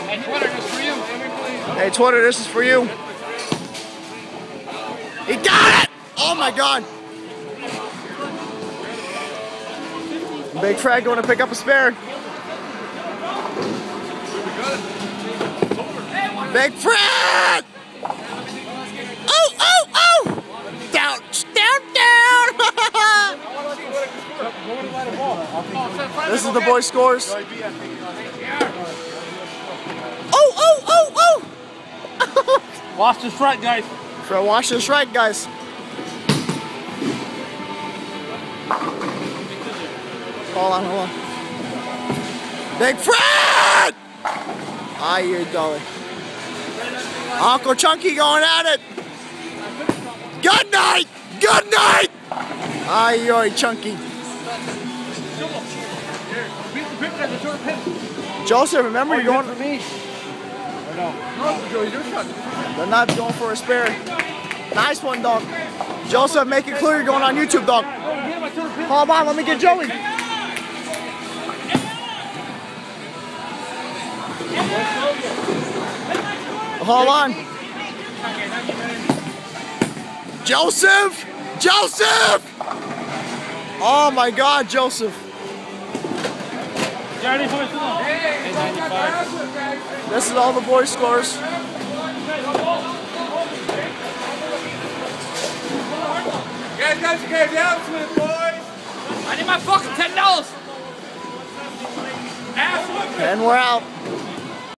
Hey, Twitter, this is for you. Hey, Twitter, this is for you. He got it! Oh my God. Big Fred going to pick up a spare. Big Fred! Oh, oh, oh! Down, down, down! This is the boys' scores. Oh, oh, oh, oh! Watch the strike, guys. Fred, watch the strike, guys. Hold on, hold on. Big Fred! Ah, you're going. Uncle Chunky going at it. Good night! Good night! Ah, you're Chunky. Joseph, remember you're going. For me. No, Joey, your shot. They're not going for a spare. Nice one, dog. Joseph, make it clear you're going on YouTube, dog. Hold on, let me get Joey. Hold on. Joseph! Joseph! Oh my God, Joseph. This is all the boys' scores. You guys get down to it, boys. I need my fucking $10. And we're out.